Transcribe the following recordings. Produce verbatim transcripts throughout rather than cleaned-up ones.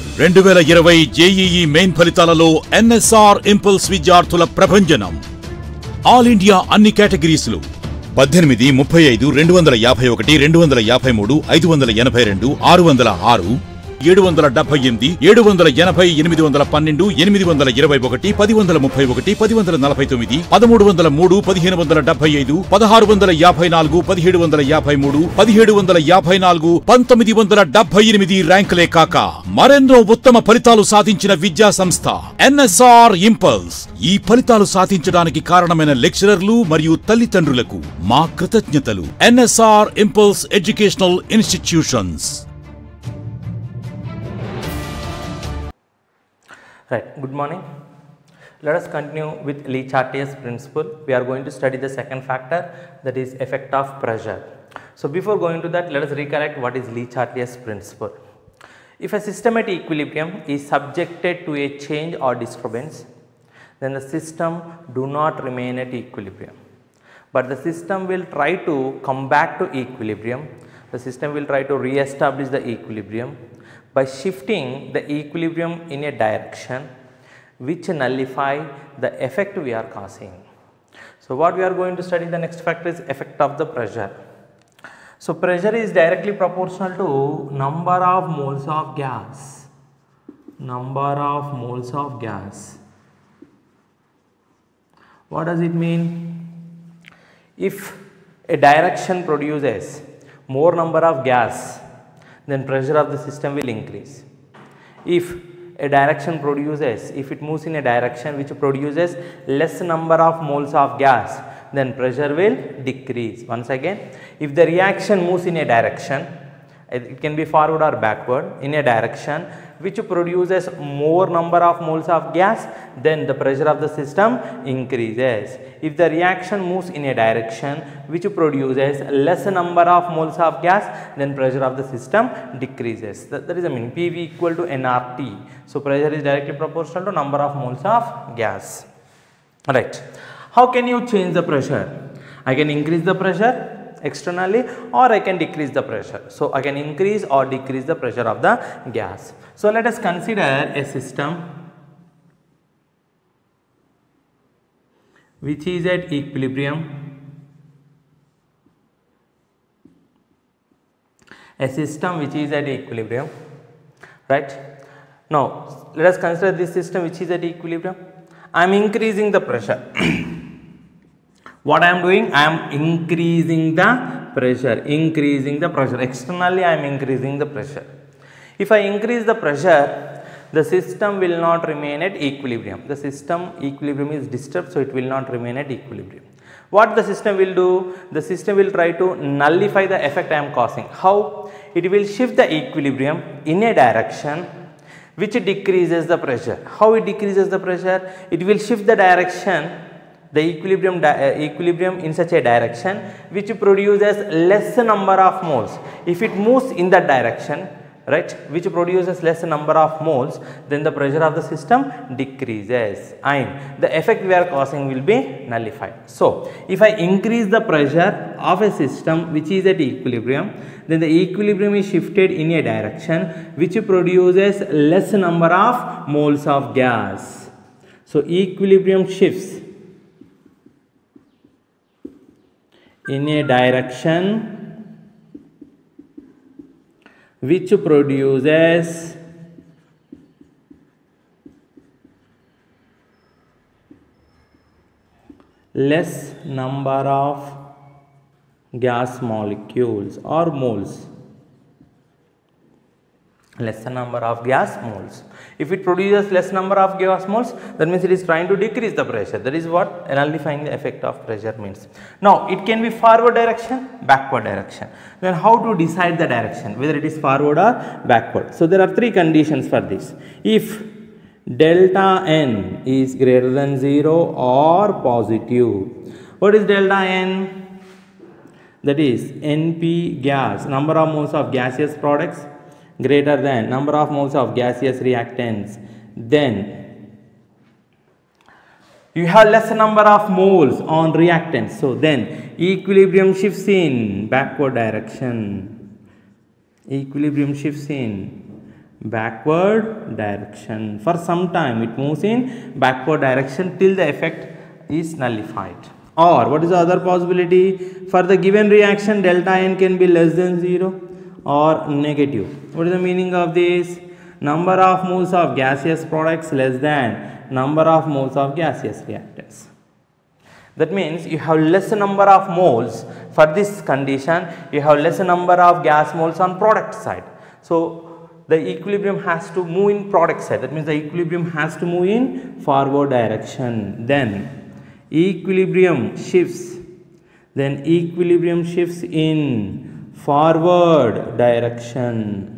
రెండు వేల ఇరవై జేఈఈ మెయిన్ ఫలితాలలో ఎన్ఎస్ఆర్ ఇంపల్స్ విద్యార్థుల ప్రభంజనం. ఆల్ ఇండియా అన్ని కేటగిరీస్లు పద్దెనిమిది ముప్పై ఐదు రెండు వందల యాభై ఒకటి రెండు వందల యాభై మూడు ఐదు వందల ఎనభై రెండు ఆరు వందల ఆరు ఏడు వందల డెబ్బై ఎనిమిది ఏడు వందల ఎనభై ఎనిమిది వందల పన్నెండు ఎనిమిది వందల ఇరవై ఒకటి పది వందల ముప్పై ఒకటి పది వందల నలభై తొమ్మిది పదమూడు వందల మూడు పదిహేను వందల డెబ్బై ఐదు పదహారు వందల యాభై నాలుగు పదిహేడు వందల యాభై మూడు పదిహేడు వందల యాభై నాలుగు పంతొమ్మిది వందల డెబ్బై ఎనిమిది ర్యాంకులే కాక మరెన్నో ఉత్తమ ఫలితాలు సాధించిన విద్యా సంస్థ ఎన్ఎస్ఆర్ ఇంపల్స్. ఈ ఫలితాలు సాధించడానికి కారణమైన లెక్చరర్లు మరియు తల్లిదండ్రులకు మా కృతజ్ఞతలు. NSR impulse educational institutions. Right, good morning. Let us continue with Le-Chartier's principle. We are going to study the second factor, that is effect of pressure. So before going to that, let us recollect what is Le-Chartier's principle. If a system at equilibrium is subjected to a change or disturbance, then the system do not remain at equilibrium, but the system will try to come back to equilibrium. The system will try to re-establish the equilibrium by shifting the equilibrium in a direction which nullify the effect we are causing. So what we are going to study, the next factor is effect of the pressure. So pressure is directly proportional to number of moles of gas, number of moles of gas. What does it mean? If a direction produces more number of gas, then pressure of the system will increase. If a direction produces, if it moves in a direction which produces less number of moles of gas, then pressure will decrease. Once again, if the reaction moves in a direction, it can be forward or backward, in a direction which produces more number of moles of gas, then the pressure of the system increases. If the reaction moves in a direction which produces less number of moles of gas, then pressure of the system decreases. That, that is the meaning. P V equal to N R T. So pressure is directly proportional to number of moles of gas. Right. How can you change the pressure? I can increase the pressure externally, or I can decrease the pressure. So I can increase or decrease the pressure of the gas. So let us consider a system which is at equilibrium. A system which is at equilibrium, right? Now let us consider this system which is at equilibrium. I am increasing the pressure. What I am doing? I am increasing the pressure, increasing the pressure. Externally I am increasing the pressure. If I increase the pressure, the system will not remain at equilibrium. The system equilibrium is disturbed, so it will not remain at equilibrium. What the system will do? The system will try to nullify the effect I am causing. How? It will shift the equilibrium in a direction which decreases the pressure. How it decreases the pressure? It will shift the direction, the equilibrium uh, equilibrium in such a direction which produces less number of moles. If it moves in that direction, right, which produces less number of moles, then the pressure of the system decreases and the effect we are causing will be nullified. So if I increase the pressure of a system which is at equilibrium, then the equilibrium is shifted in a direction which produces less number of moles of gas. So equilibrium shifts in a direction which produces less number of gas molecules or moles, lesser number of gas moles. If it produces less number of gas moles, that means it is trying to decrease the pressure. That is what nullifying the effect of pressure means. Now it can be forward direction, backward direction. Then how to decide the direction, whether it is forward or backward? So there are three conditions for this. If delta n is greater than zero or positive. What is delta n? That is N P gas, number of moles of gaseous products, greater than number of moles of gaseous reactants. Then you have less number of moles on reactants, so then equilibrium shifts in backward direction, equilibrium shifts in backward direction. For some time it moves in backward direction till the effect is nullified. Or what is the other possibility? For the given reaction, delta n can be less than zero or negative. What is the meaning of this? Number of moles of gaseous products less than number of moles of gaseous reactants. That means you have less number of moles for this condition, you have less number of gas moles on product side. So the equilibrium has to move in product side. That means the equilibrium has to move in forward direction. Then equilibrium shifts. Then equilibrium shifts in forward direction.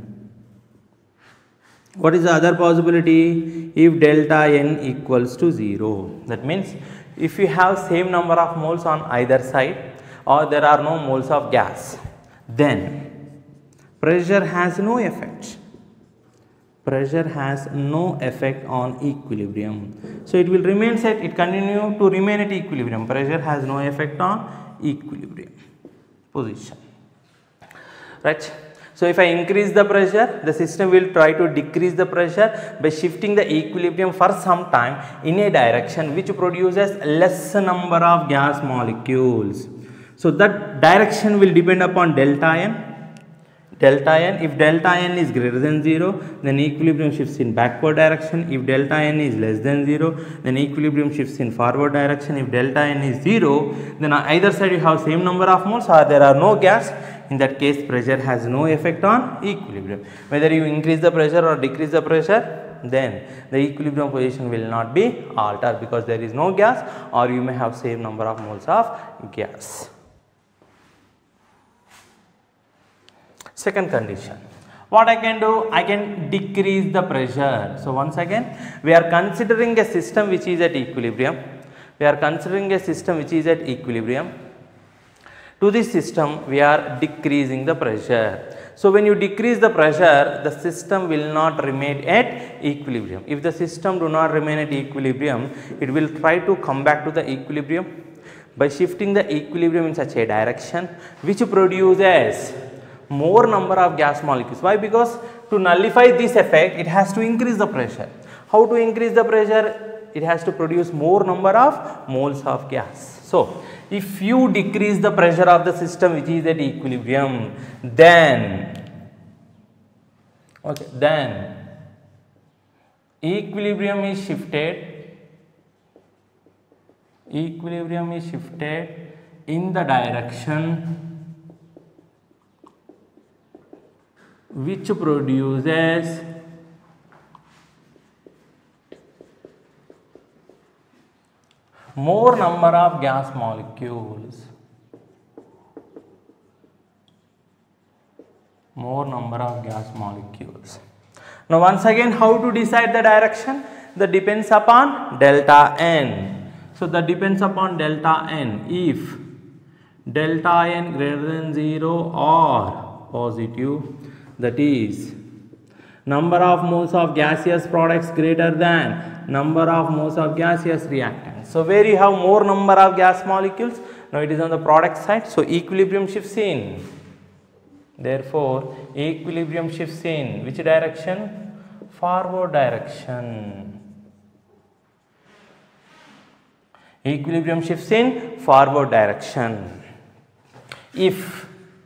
What is the other possibility? If delta n equals to zero. That means if you have same number of moles on either side or there are no moles of gas, then pressure has no effect. Pressure has no effect on equilibrium. So it will remain set, it continue to remain at equilibrium. Pressure has no effect on equilibrium position. Right? So if I increase the pressure, the system will try to decrease the pressure by shifting the equilibrium for some time in a direction which produces less number of gas molecules. So that direction will depend upon delta n. Delta n, if delta n is greater than zero, then equilibrium shifts in backward direction. If delta n is less than zero, then equilibrium shifts in forward direction. If delta n is zero, then on either side you have same number of moles or there are no gas. In that case, pressure has no effect on equilibrium. Whether you increase the pressure or decrease the pressure, then the equilibrium position will not be altered because there is no gas, or you may have same number of moles of gas. Second condition, what I can do? I can decrease the pressure. So once again, we are considering a system which is at equilibrium. We are considering a system which is at equilibrium. To this system, we are decreasing the pressure. So when you decrease the pressure, the system will not remain at equilibrium. If the system do not remain at equilibrium, it will try to come back to the equilibrium by shifting the equilibrium in such a direction which produces more number of gas molecules. Why? Because to nullify this effect, it has to increase the pressure. How to increase the pressure? It has to produce more number of moles of gas. So if you decrease the pressure of the system which is at equilibrium, then okay, then equilibrium is shifted. Equilibrium is shifted in the direction which produces more number of gas molecules. More number of gas molecules. Now once again, how to decide the direction? That depends upon delta n. So that depends upon delta n. If delta n greater than zero or positive, that is number of moles of gaseous products greater than number of moles of gaseous reactants. So where you have more number of gas molecules, now it is on the product side, so equilibrium shifts in. Therefore equilibrium shifts in which direction? Forward direction. Equilibrium shifts in forward direction. If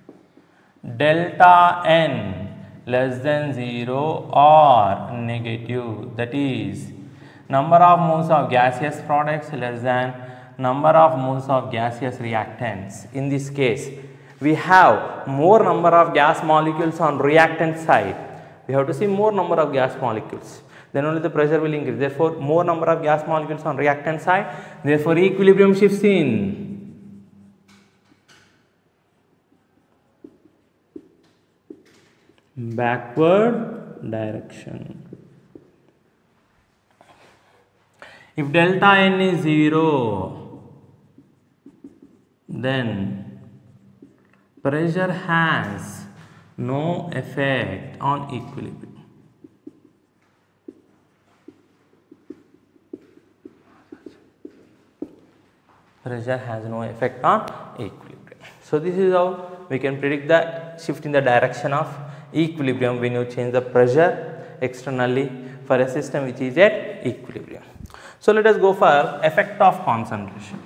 delta n less than zero or negative, that is number of moles of gaseous products less than number of moles of gaseous reactants. In this case, we have more number of gas molecules on reactant side. We have to see more number of gas molecules. Then only the pressure will increase. Therefore, more number of gas molecules on reactant side. Therefore, equilibrium shifts in. Backward direction. If delta n is zero, then pressure has no effect on equilibrium. Pressure has no effect on equilibrium. So this is how we can predict the shift in the direction of equilibrium when you change the pressure externally for a system which is at equilibrium. So let us go for effect of concentration.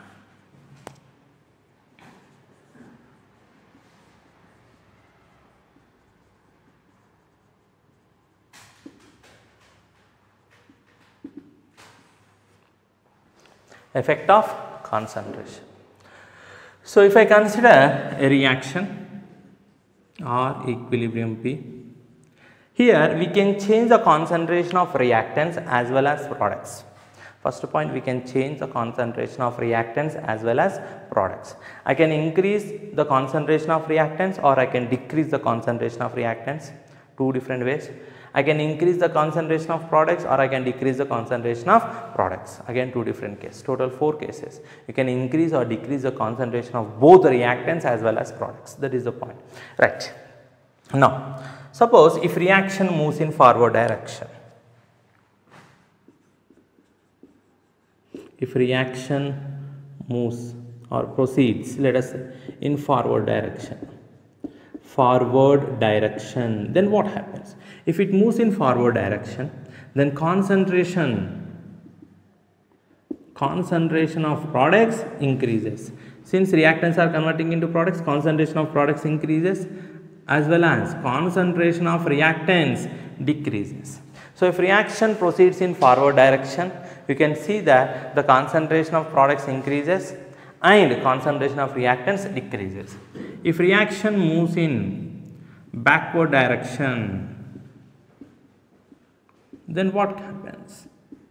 Effect of concentration. So if I consider a reaction or equilibrium P, here we can change the concentration of reactants as well as products. First point, we can change the concentration of reactants as well as products. I can increase the concentration of reactants or I can decrease the concentration of reactants, two different ways. I can increase the concentration of products or I can decrease the concentration of products, again two different cases, total four cases. You can increase or decrease the concentration of both reactants as well as products, that is the point, right. Now suppose if reaction moves in forward direction, if reaction moves or proceeds, let us say in forward direction, forward direction, then what happens? If it moves in forward direction, then concentration, concentration of products increases. Since reactants are converting into products, concentration of products increases as well as concentration of reactants decreases. So if reaction proceeds in forward direction, you can see that the concentration of products increases and concentration of reactants decreases. If reaction moves in backward direction, then what happens?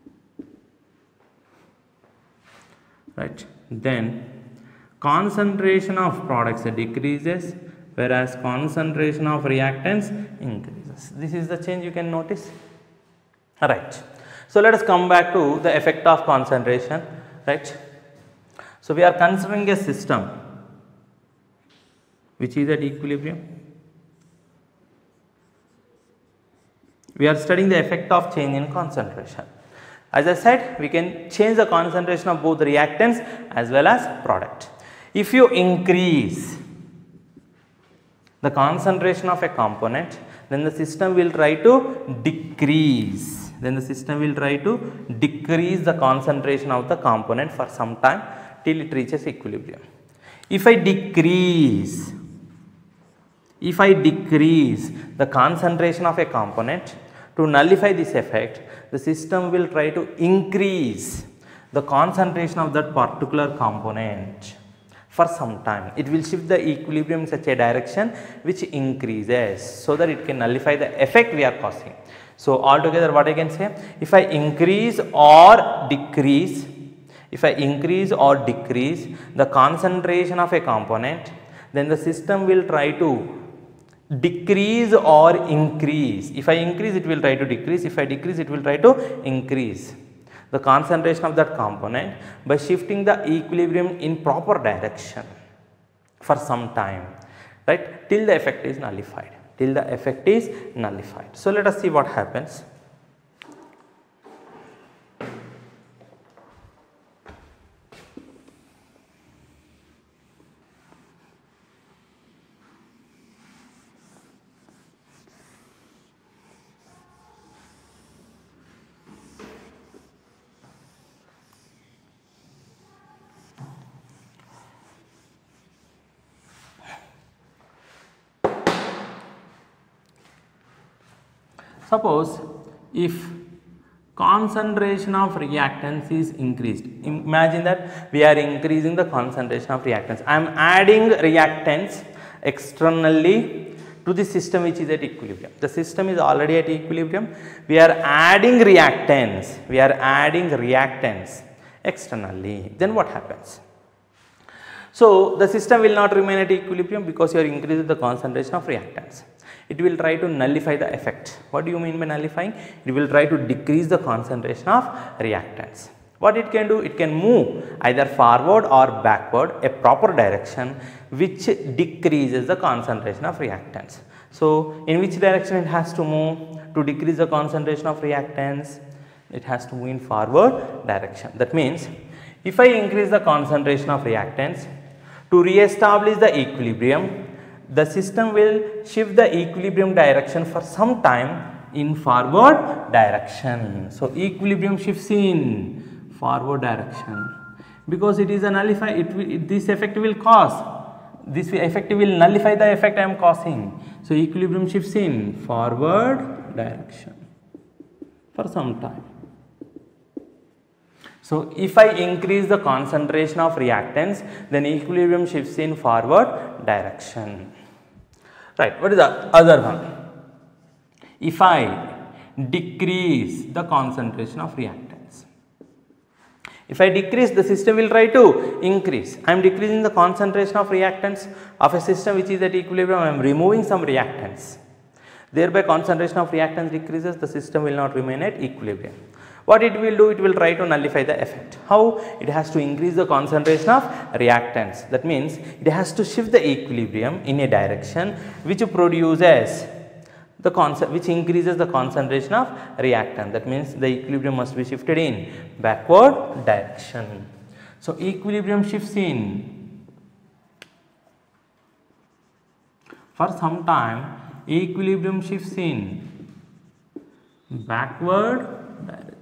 Right, then concentration of products decreases whereas concentration of reactants increases. This is the change you can notice. Right. So let us come back to the effect of concentration. Right. So we are considering a system which is at equilibrium. We are studying the effect of change in concentration. As I said, we can change the concentration of both reactants as well as product. If you increase the concentration of a component, then the system will try to decrease, then the system will try to decrease the concentration of the component for some time till it reaches equilibrium. If I decrease, if I decrease the concentration of a component, to nullify this effect, the system will try to increase the concentration of that particular component for some time. It will shift the equilibrium in such a direction which increases so that it can nullify the effect we are causing. So altogether what I can say, if I increase or decrease, if I increase or decrease the concentration of a component, then the system will try to decrease or increase. If I increase, it will try to decrease. If I decrease, it will try to increase the concentration of that component by shifting the equilibrium in proper direction for some time, right, till the effect is nullified, till the effect is nullified. So let us see what happens. Suppose if concentration of reactants is increased, imagine that we are increasing the concentration of reactants. I am adding reactants externally to the system which is at equilibrium. The system is already at equilibrium. We are adding reactants, we are adding reactants externally. Then what happens? So the system will not remain at equilibrium because you are increasing the concentration of reactants. It will try to nullify the effect. What do you mean by nullifying? It will try to decrease the concentration of reactants. What it can do? It can move either forward or backward, a proper direction which decreases the concentration of reactants. So in which direction it has to move to decrease the concentration of reactants? It has to move in forward direction. That means if I increase the concentration of reactants to re-establish the equilibrium, the system will shift the equilibrium direction for some time in forward direction. So equilibrium shifts in forward direction. Because it is a nullify, it, will, it this effect will cause, this effect will nullify the effect I am causing. So equilibrium shifts in forward direction for some time. So if I increase the concentration of reactants, then equilibrium shifts in forward direction. Right, what is the other one? If I decrease the concentration of reactants. If I decrease, the system will try to increase. I am decreasing the concentration of reactants of a system which is at equilibrium. I am removing some reactants. Thereby concentration of reactants decreases, the system will not remain at equilibrium. What it will do? It will try to nullify the effect. How? It has to increase the concentration of reactants. That means it has to shift the equilibrium in a direction which produces the concept, which increases the concentration of reactant. That means the equilibrium must be shifted in backward direction. So equilibrium shifts in for some time. Equilibrium shifts in backward direction.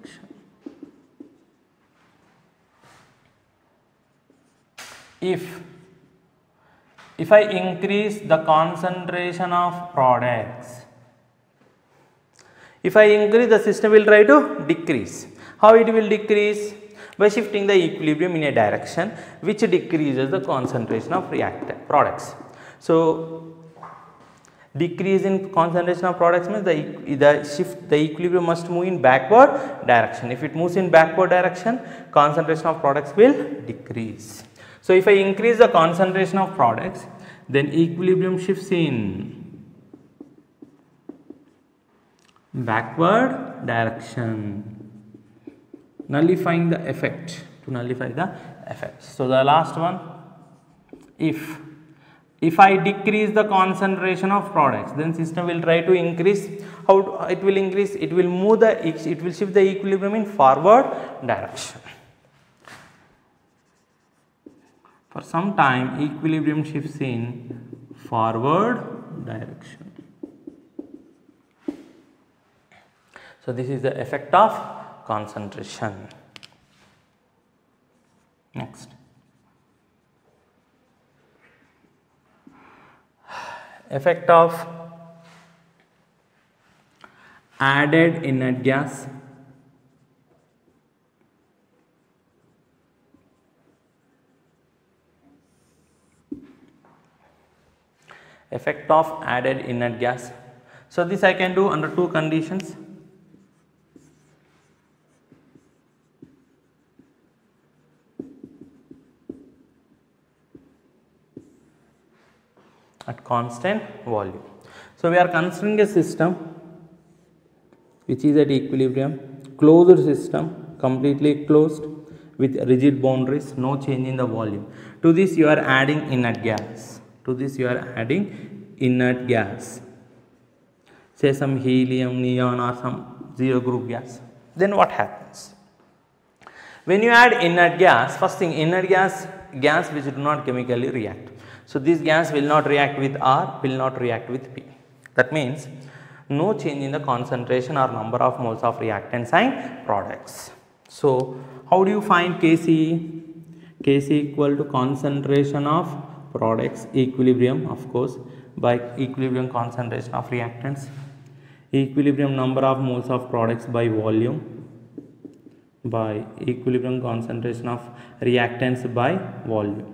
If if I increase the concentration of products, if I increase, the system will try to decrease. How it will decrease? By shifting the equilibrium in a direction which decreases the concentration of reactant products. So decrease in concentration of products means the, the shift, the equilibrium must move in backward direction. If it moves in backward direction, concentration of products will decrease. So if I increase the concentration of products, then equilibrium shifts in backward direction, nullifying the effect, to nullify the effect. So the last one, if if I decrease the concentration of products, then system will try to increase. How it will increase? It will move the, it will shift the equilibrium in forward direction. For some time, equilibrium shifts in forward direction. So this is the effect of concentration. Next, effect of added inert gas. Effect of added inert gas. So this I can do under two conditions. At constant volume. So we are considering a system which is at equilibrium, closed system, completely closed with rigid boundaries, no change in the volume. To this you are adding inert gas. To this you are adding inert gas, say some helium, neon or some zero group gas. Then what happens? When you add inert gas, first thing, inert gas, gas which do not chemically react. So this gas will not react with R, will not react with P. That means no change in the concentration or number of moles of reactants and products. So how do you find K C? K C equal to concentration of products, equilibrium of course, by equilibrium concentration of reactants, equilibrium number of moles of products by volume, by equilibrium concentration of reactants by volume.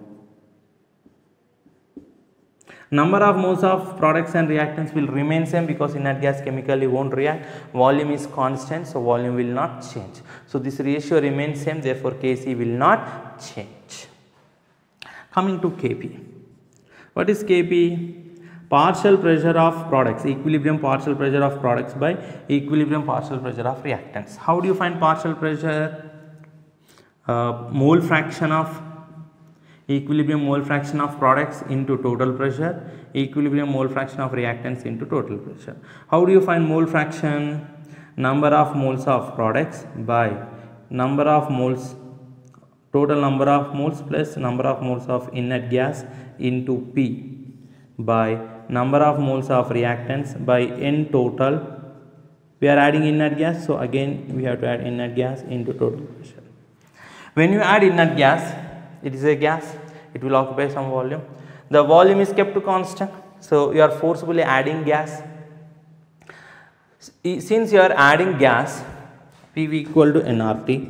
Number of moles of products and reactants will remain same because inert gas chemically won't react. Volume is constant, so volume will not change. So this ratio remains same, therefore K C will not change. Coming to K P. What is K P? Partial pressure of products, equilibrium partial pressure of products by equilibrium partial pressure of reactants. How do you find partial pressure? Uh, mole fraction of equilibrium mole fraction of products into total pressure, equilibrium mole fraction of reactants into total pressure. How do you find mole fraction? Number of moles of products by number of moles, total number of moles plus number of moles of inert gas into P by number of moles of reactants by N total We are adding inert gas, so again we have to add inert gas into total pressure. When you add inert gas, it is a gas, it will occupy some volume. The volume is kept to constant, so you are forcibly adding gas. Since you are adding gas, P V equal to N R T.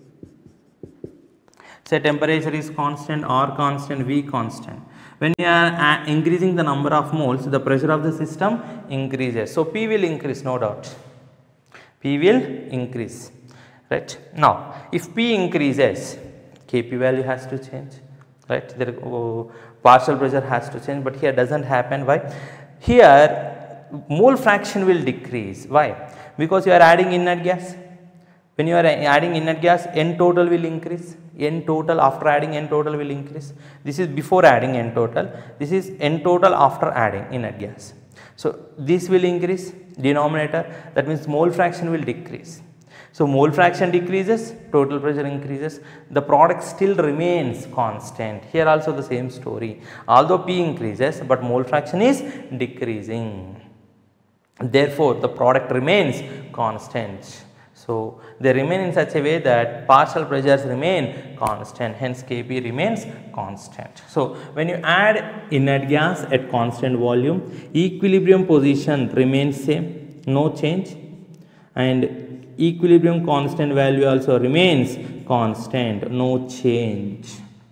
Say temperature is constant, R constant, V constant. When you are increasing the number of moles, the pressure of the system increases. So P will increase, no doubt. P will increase, right? Now, if P increases, K P value has to change, right? There, oh, partial pressure has to change, but here doesn't happen. Why? Here, mole fraction will decrease. Why? Because you are adding inert gas. When you are adding inert gas, N total will increase. N total after adding N total will increase. This is before adding N total. This is N total after adding inert gas. So this will increase denominator. That means mole fraction will decrease. So mole fraction decreases, total pressure increases. The product still remains constant. Here also the same story. Although P increases, but mole fraction is decreasing. Therefore, the product remains constant. So they remain in such a way that partial pressures remain constant, hence K P remains constant. So when you add inert gas at constant volume, equilibrium position remains same, no change, and equilibrium constant value also remains constant, no change.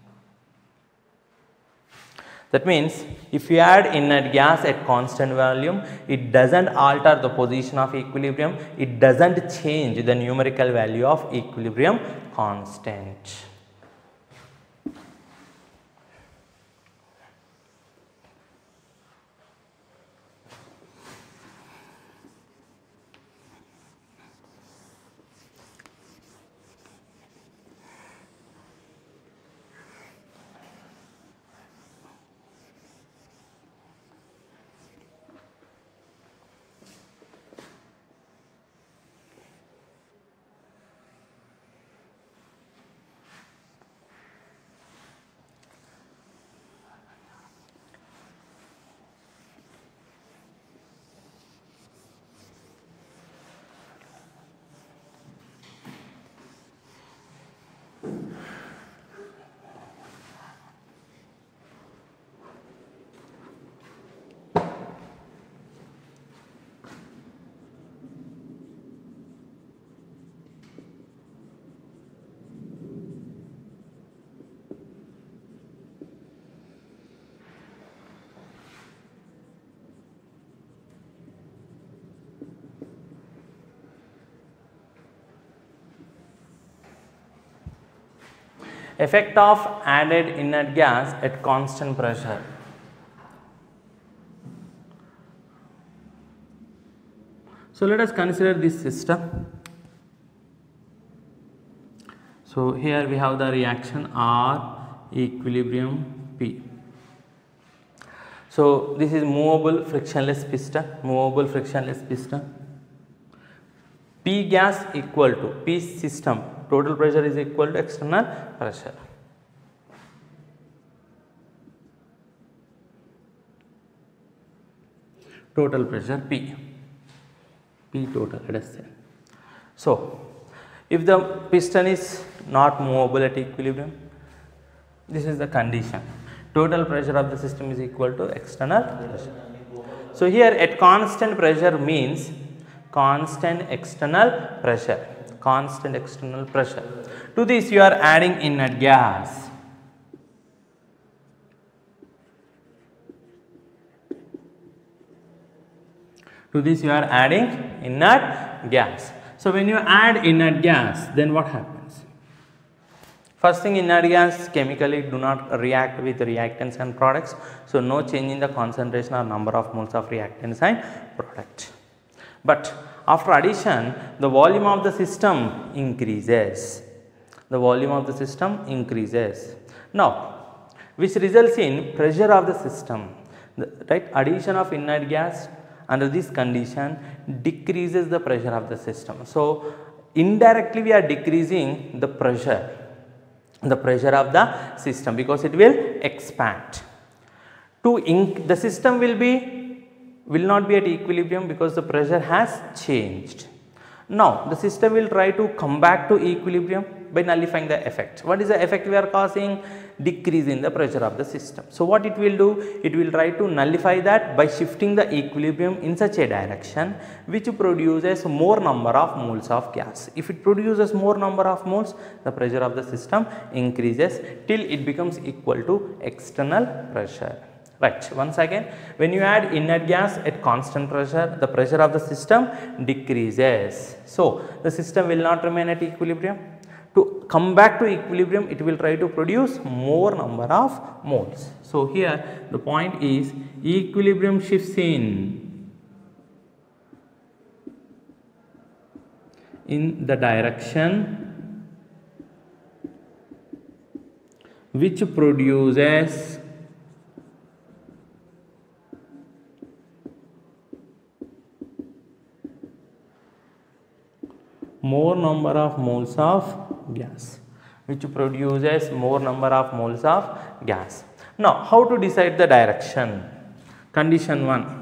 That means if you add inert gas at constant volume, it does not alter the position of equilibrium, it does not change the numerical value of equilibrium constant. Effect of added inert gas at constant pressure. So let us consider this system. So here we have the reaction R, equilibrium P. So this is movable frictionless piston, movable frictionless piston. P gas equal to P system, total pressure is equal to external pressure. Total pressure P, P total, let us say. So if the piston is not movable at equilibrium, this is the condition. Total pressure of the system is equal to external pressure. So here at constant pressure means constant external pressure, constant external pressure. To this you are adding inert gas. To this you are adding inert gas. So when you add inert gas, then what happens? First thing, inert gas chemically do not react with reactants and products. So no change in the concentration or number of moles of reactants and product. But after addition, the volume of the system increases. The volume of the system increases. Now, which results in pressure of the system. The, right, addition of inert gas under this condition decreases the pressure of the system. So indirectly we are decreasing the pressure, the pressure of the system, because it will expand. To inc the system will be will not be at equilibrium because the pressure has changed. Now the system will try to come back to equilibrium by nullifying the effect. What is the effect we are causing? Decrease in the pressure of the system. So what it will do? It will try to nullify that by shifting the equilibrium in such a direction which produces more number of moles of gas. If it produces more number of moles, the pressure of the system increases till it becomes equal to external pressure. Right. Once again, when you add inert gas at constant pressure, the pressure of the system decreases. So the system will not remain at equilibrium. To come back to equilibrium, it will try to produce more number of moles. So here the point is equilibrium shifts in in the direction which produces more number of moles of gas, which produces more number of moles of gas. Now how to decide the direction? Condition one,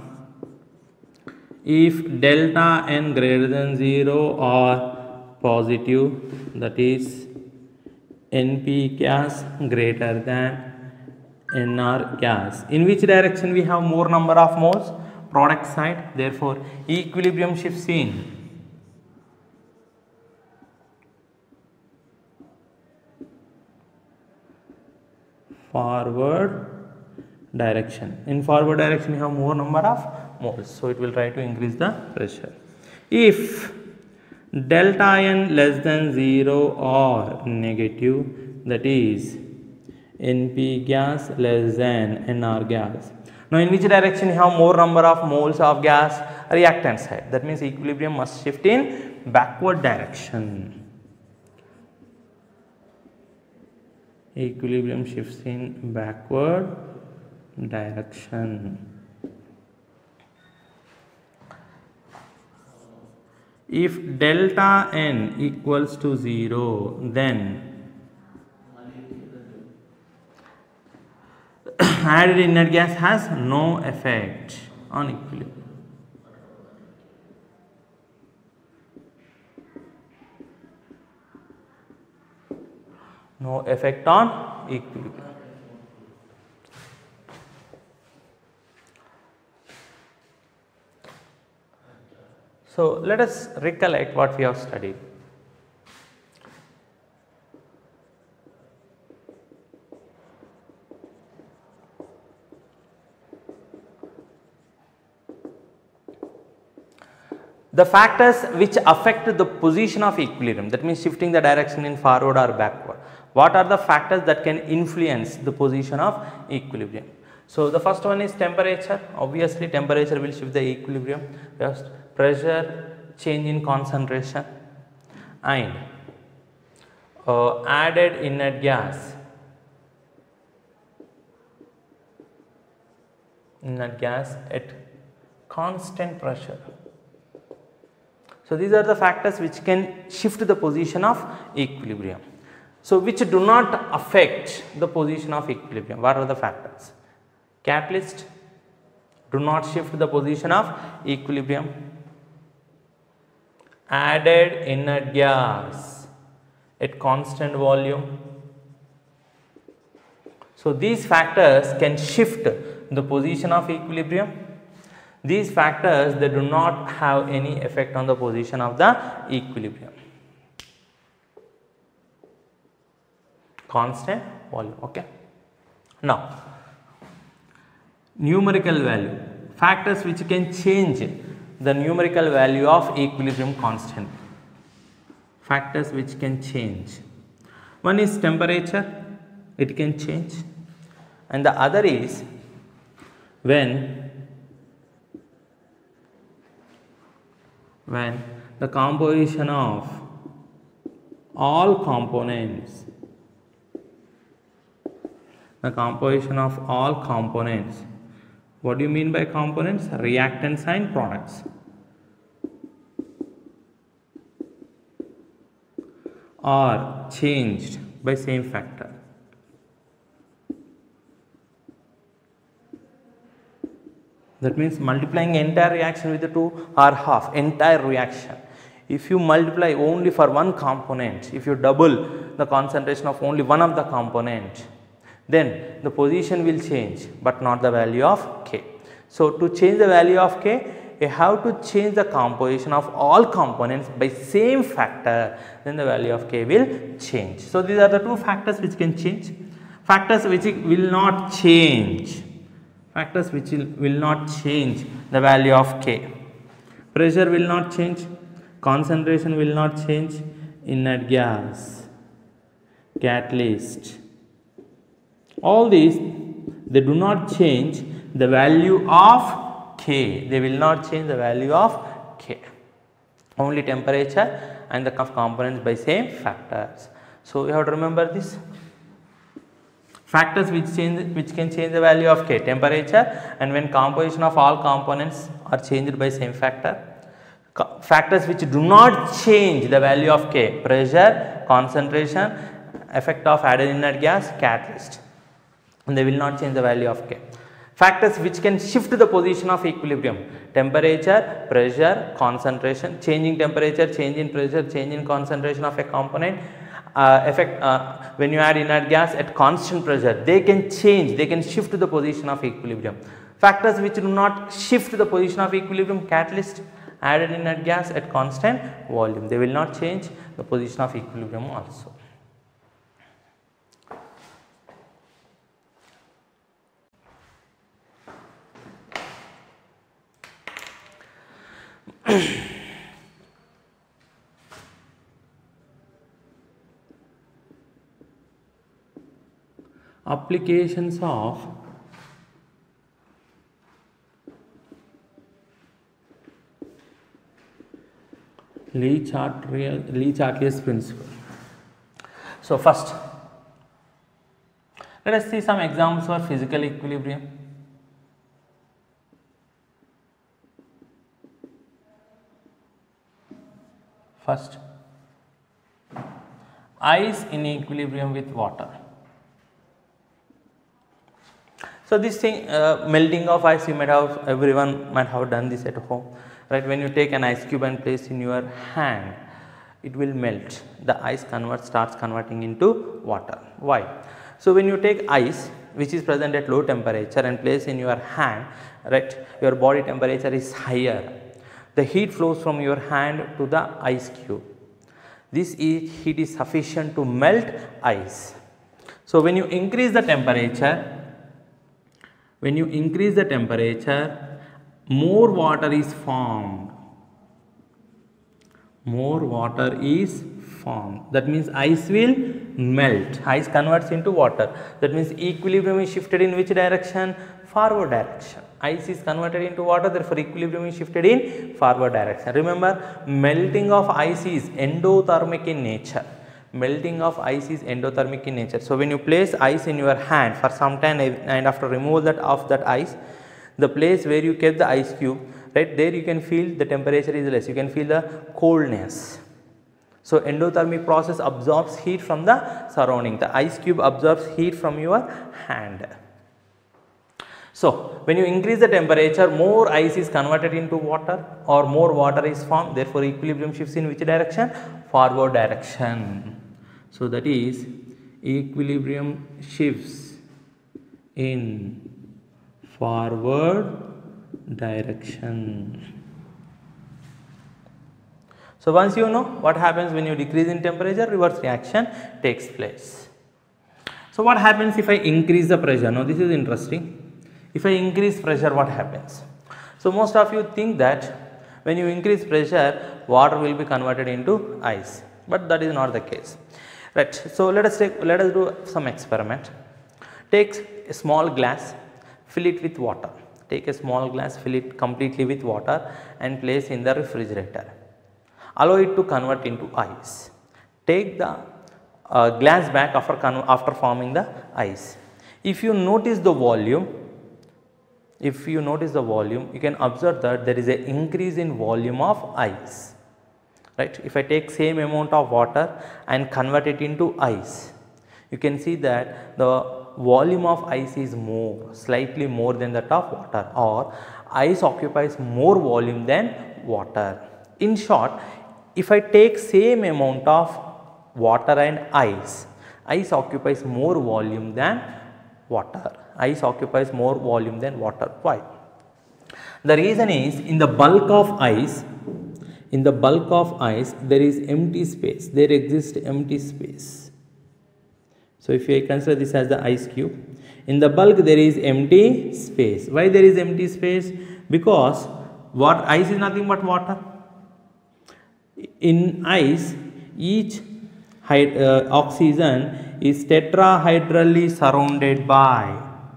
if delta n greater than zero or positive, that is N P gas greater than N R gas, in which direction we have more number of moles? Product side. Therefore equilibrium shifts in forward direction. In forward direction you have more number of moles, so it will try to increase the pressure. If delta n less than zero or negative, that is N P gas less than N R gas. Now in which direction you have more number of moles of gas? Reactant side. That means equilibrium must shift in backward direction. Equilibrium shifts in backward direction. If delta n equals to zero, then added inert gas has no effect on equilibrium. No effect on equilibrium. So let us recollect what we have studied. The factors which affect the position of equilibrium, that means shifting the direction in forward or backward. What are the factors that can influence the position of equilibrium? So the first one is temperature. Obviously temperature will shift the equilibrium. First, pressure, change in concentration, and uh, added inert gas. Inert gas at constant pressure. So these are the factors which can shift the position of equilibrium. So which do not affect the position of equilibrium. What are the factors? Catalyst do not shift the position of equilibrium. Added inert gas at constant volume. So these factors can shift the position of equilibrium. These factors, they do not have any effect on the position of the equilibrium. Constant volume. Okay. Now numerical value, factors which can change the numerical value of equilibrium constant. Factors which can change. One is temperature, it can change, and the other is when when the composition of all components the composition of all components. What do you mean by components? Reactants and products are changed by same factor. That means multiplying entire reaction with the two or half, entire reaction. If you multiply only for one component, if you double the concentration of only one of the component, then the position will change but not the value of K. So, to change the value of K, you have to change the composition of all components by same factor, then the value of K will change. So, these are the two factors which can change. Factors which will not change, factors which will, will not change the value of K. Pressure will not change, concentration will not change, inert gas, catalyst. All these, they do not change the value of K, they will not change the value of K, only temperature and the components by same factors. So, you have to remember this. Factors which change, which can change the value of K, temperature, and when composition of all components are changed by same factor. Co factors which do not change the value of K, pressure, concentration, effect of added inert gas, catalyst, and they will not change the value of K. Factors which can shift the position of equilibrium, temperature, pressure, concentration, changing temperature, change in pressure, change in concentration of a component, uh, effect uh, when you add inert gas at constant pressure, they can change, they can shift the position of equilibrium. Factors which do not shift the position of equilibrium, catalyst, added inert gas at constant volume, they will not change the position of equilibrium also. Applications of Le-Chatelier's principle. So, first let us see some examples for physical equilibrium. First, ice in equilibrium with water. So, this thing uh, melting of ice, you might have, everyone might have done this at home, right? When you take an ice cube and place in your hand, it will melt, the ice converts starts converting into water. Why? So, when you take ice which is present at low temperature and place in your hand, right, your body temperature is higher, the heat flows from your hand to the ice cube. This heat is sufficient to melt ice. So, when you increase the temperature, when you increase the temperature, more water is formed. More water is formed. That means ice will melt. Ice converts into water. That means equilibrium is shifted in which direction? Forward direction. Ice is converted into water, therefore equilibrium is shifted in forward direction. Remember, melting of ice is endothermic in nature. Melting of ice is endothermic in nature. So, when you place ice in your hand for some time and after removal that of that ice, the place where you kept the ice cube, right, there you can feel the temperature is less, you can feel the coldness. So, endothermic process absorbs heat from the surrounding, the ice cube absorbs heat from your hand. So, when you increase the temperature, more ice is converted into water or more water is formed, therefore equilibrium shifts in which direction? Forward direction. So, that is equilibrium shifts in forward direction. So, once you know what happens when you decrease in temperature, reverse reaction takes place. So, what happens if I increase the pressure? Now, this is interesting. If I increase pressure, what happens? So, most of you think that when you increase pressure, water will be converted into ice, but that is not the case, right? So, let us take, let us do some experiment. Take a small glass, fill it with water. Take a small glass, fill it completely with water and place in the refrigerator. Allow it to convert into ice. Take the uh, glass back after, after forming the ice. If you notice the volume, if you notice the volume, you can observe that there is an increase in volume of ice, right? If I take same amount of water and convert it into ice, you can see that the volume of ice is more, slightly more than that of water, or ice occupies more volume than water. In short, if I take same amount of water and ice, ice occupies more volume than water. Ice occupies more volume than water. Why? The reason is, in the bulk of ice, in the bulk of ice there is empty space, there exists empty space. So if I consider this as the ice cube, in the bulk there is empty space. Why there is empty space? Because what ice is nothing but water. In ice, each uh, oxygen is tetrahedrally surrounded by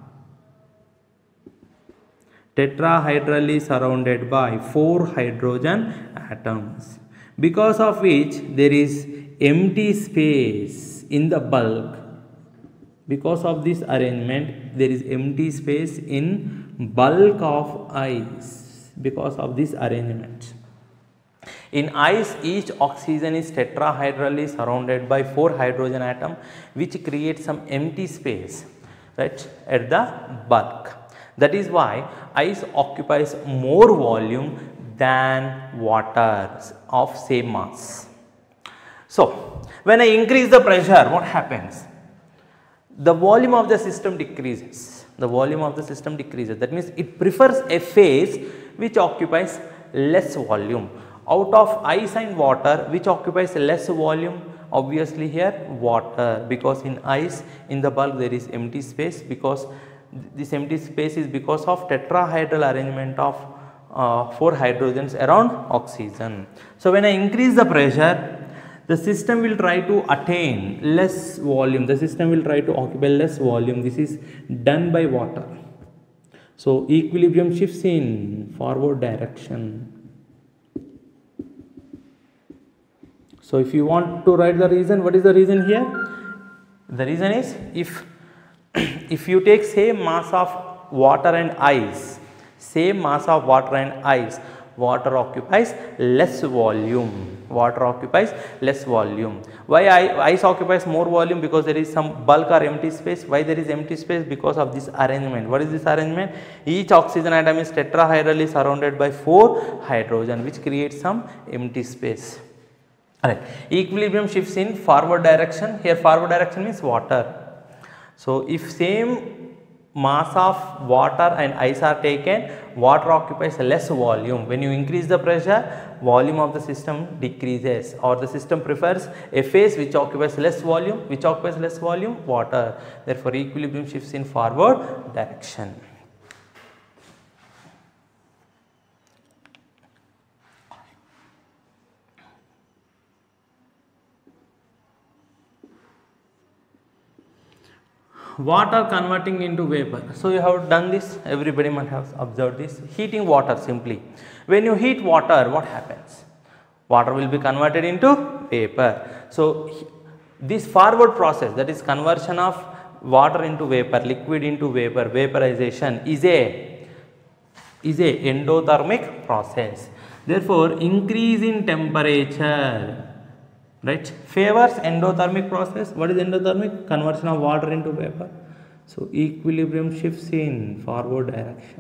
tetrahedrally surrounded by four hydrogen atoms, because of which there is empty space in the bulk. Because of this arrangement, there is empty space in bulk of ice because of this arrangement. In ice, each oxygen is tetrahedrally surrounded by four hydrogen atoms, which creates some empty space, right, at the bulk. That is why ice occupies more volume than water of same mass. So, when I increase the pressure, what happens? The volume of the system decreases. The volume of the system decreases. That means it prefers a phase which occupies less volume. Out of ice and water, which occupies less volume? Obviously here water, because in ice, in the bulk there is empty space, because this empty space is because of tetrahedral arrangement of uh, four hydrogens around oxygen. So when I increase the pressure, the system will try to attain less volume, the system will try to occupy less volume. This is done by water. So equilibrium shifts in forward direction. So if you want to write the reason, what is the reason here? The reason is, if if you take same mass of water and ice, same mass of water and ice, water occupies less volume. Water occupies less volume. Why ice occupies more volume? Because there is some bulk or empty space. Why there is empty space? Because of this arrangement. What is this arrangement? Each oxygen atom is tetrahedrally surrounded by four hydrogen, which creates some empty space. Alright. Equilibrium shifts in forward direction. Here forward direction means water. So if same mass of water and ice are taken, water occupies less volume. When you increase the pressure, volume of the system decreases, or the system prefers a phase which occupies less volume. Which occupies less volume? Water. Therefore equilibrium shifts in forward direction. Water converting into vapor. So you have done this, everybody must have observed this. Heating water simply. When you heat water, what happens? Water will be converted into vapor. So this forward process, that is conversion of water into vapor, liquid into vapor, vaporization, is a is a endothermic process. Therefore increase in temperature, right, favors endothermic process. What is endothermic? Conversion of water into vapor. So equilibrium shifts in forward direction.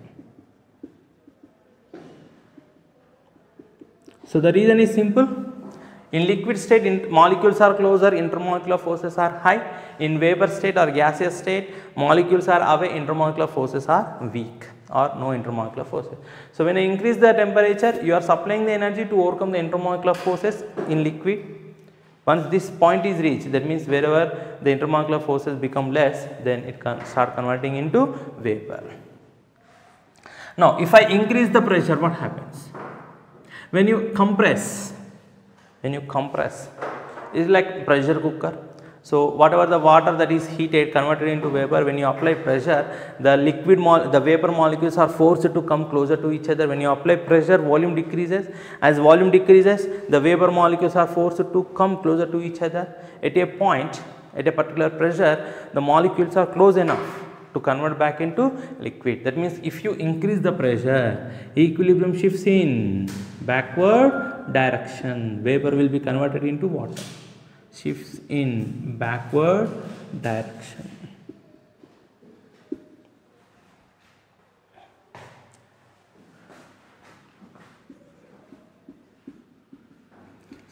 So the reason is simple. In liquid state, in molecules are closer, intermolecular forces are high. In vapor state or gaseous state, molecules are away, intermolecular forces are weak, or no intermolecular forces. So when I increase the temperature, you are supplying the energy to overcome the intermolecular forces in liquid. Once this point is reached, that means wherever the intermolecular forces become less, then it can start converting into vapor. Now if I increase the pressure, what happens? When you compress, when you compress, it is like pressure cooker. So whatever the water that is heated, converted into vapor, when you apply pressure, the liquid mo the vapor molecules are forced to come closer to each other. When you apply pressure, volume decreases. As volume decreases, the vapor molecules are forced to come closer to each other. At a point, at a particular pressure, the molecules are close enough to convert back into liquid. That means if you increase the pressure, equilibrium shifts in backward direction. Vapor will be converted into water. Shifts in backward direction.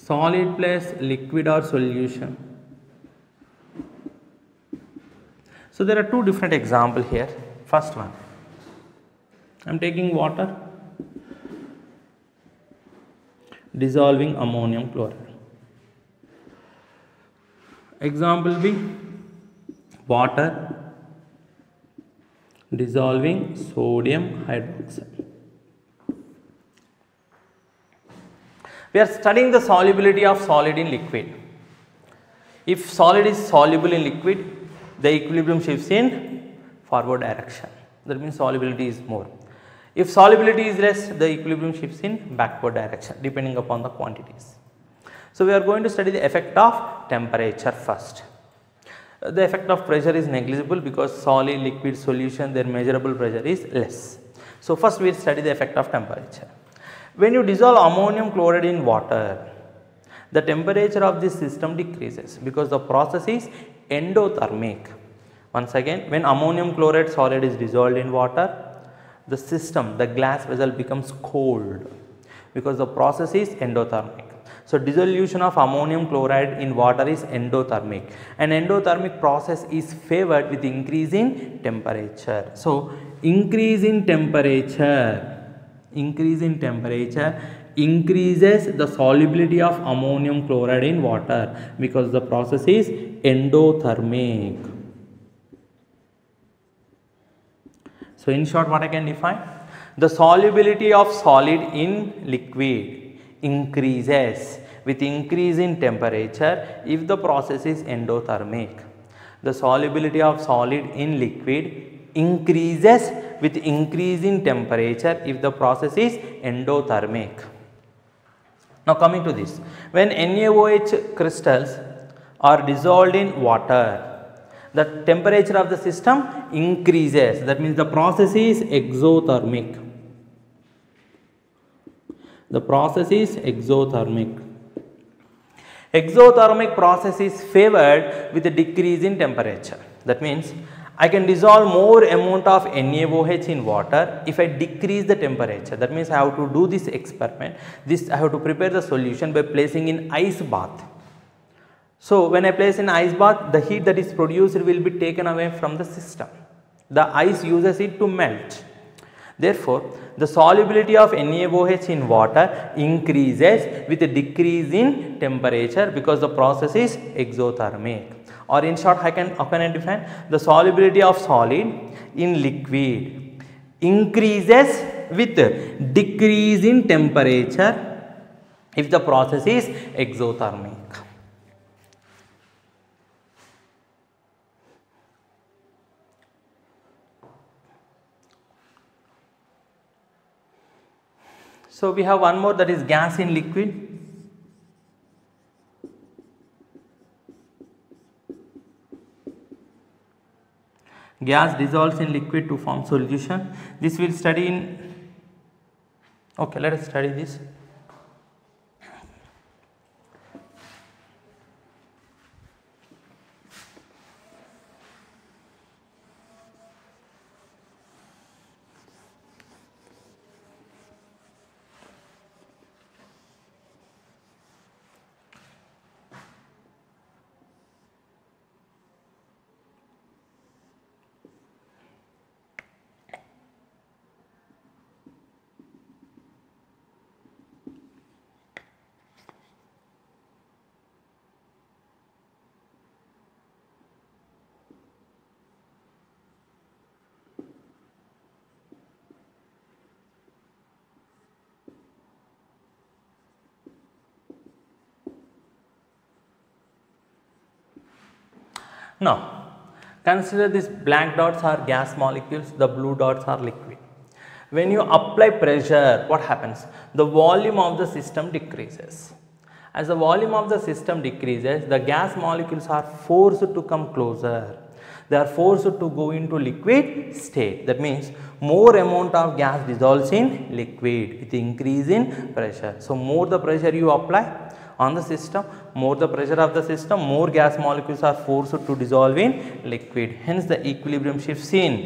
solid plus liquid or solution. So there are two different examples here. First one, I am taking water, dissolving ammonium chloride. Example B, water dissolving sodium hydroxide. We are studying the solubility of solid in liquid. If solid is soluble in liquid, the equilibrium shifts in forward direction. That means solubility is more. If solubility is less, the equilibrium shifts in backward direction depending upon the quantities. So we are going to study the effect of temperature first. The effect of pressure is negligible because solid, liquid, solution, their measurable pressure is less. So first we will study the effect of temperature. When you dissolve ammonium chloride in water, the temperature of this system decreases because the process is endothermic. Once again, when ammonium chloride solid is dissolved in water, the system, the glass vessel becomes cold because the process is endothermic. So dissolution of ammonium chloride in water is endothermic. An endothermic process is favored with increase in temperature. So increase in temperature, increase in temperature increases the solubility of ammonium chloride in water because the process is endothermic. So in short, what I can define? The solubility of solid in liquid increases with increase in temperature if the process is endothermic. The solubility of solid in liquid increases with increase in temperature if the process is endothermic. Now coming to this, when N a O H crystals are dissolved in water, the temperature of the system increases. That means the process is exothermic. The process is exothermic. Exothermic process is favored with a decrease in temperature. That means I can dissolve more amount of N a O H in water if I decrease the temperature. That means I have to do this experiment. This I have to prepare the solution by placing in ice bath. So when I place in ice bath, the heat that is produced will be taken away from the system. The ice uses it to melt. Therefore, the solubility of N a O H in water increases with a decrease in temperature because the process is exothermic. Or in short, I can, how can I define? The solubility of solid in liquid increases with decrease in temperature if the process is exothermic. So we have one more, that is gas in liquid. Gas dissolves in liquid to form solution. This we will study in, okay, let us study this. Now, consider these black dots are gas molecules, the blue dots are liquid. When you apply pressure, what happens? The volume of the system decreases. As the volume of the system decreases, the gas molecules are forced to come closer. They are forced to go into liquid state. That means more amount of gas dissolves in liquid with increase in pressure. So more the pressure you apply on the system, more the pressure of the system, more gas molecules are forced to dissolve in liquid. Hence the equilibrium shifts in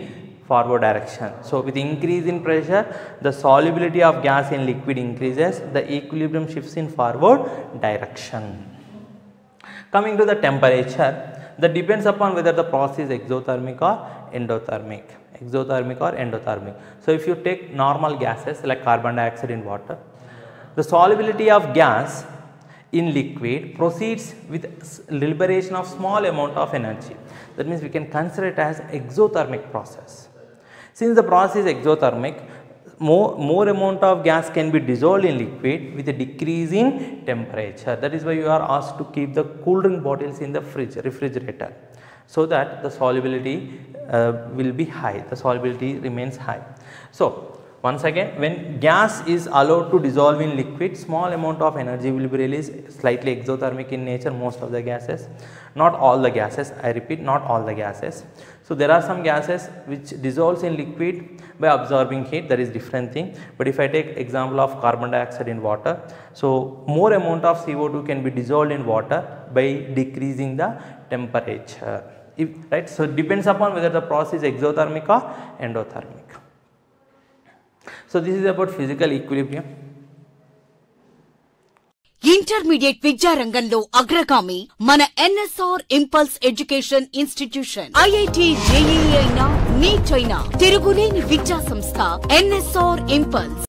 forward direction. So with increase in pressure, the solubility of gas in liquid increases, the equilibrium shifts in forward direction. Coming to the temperature, that depends upon whether the process is exothermic or endothermic. Exothermic or endothermic. So if you take normal gases like carbon dioxide in water, the solubility of gas in liquid proceeds with liberation of small amount of energy. That means we can consider it as exothermic process. Since the process is exothermic, more, more amount of gas can be dissolved in liquid with a decrease in temperature. That is why you are asked to keep the cool drink bottles in the fridge, refrigerator, so that the solubility uh, will be high, the solubility remains high. So once again, when gas is allowed to dissolve in liquid, small amount of energy will be released, slightly exothermic in nature, most of the gases, not all the gases, I repeat, not all the gases. So there are some gases which dissolves in liquid by absorbing heat, that is different thing. But if I take example of carbon dioxide in water, so more amount of C O two can be dissolved in water by decreasing the temperature, if, right. So it depends upon whether the process is exothermic or endothermic. So this is about physical equilibrium. Intermediate విద్యా రంగంలో అగ్రగామి మన NSR impulse education institution. IIT, JEE అయినా, NEET అయినా తిరుగులేని విద్యా సంస్థ NSR impulse.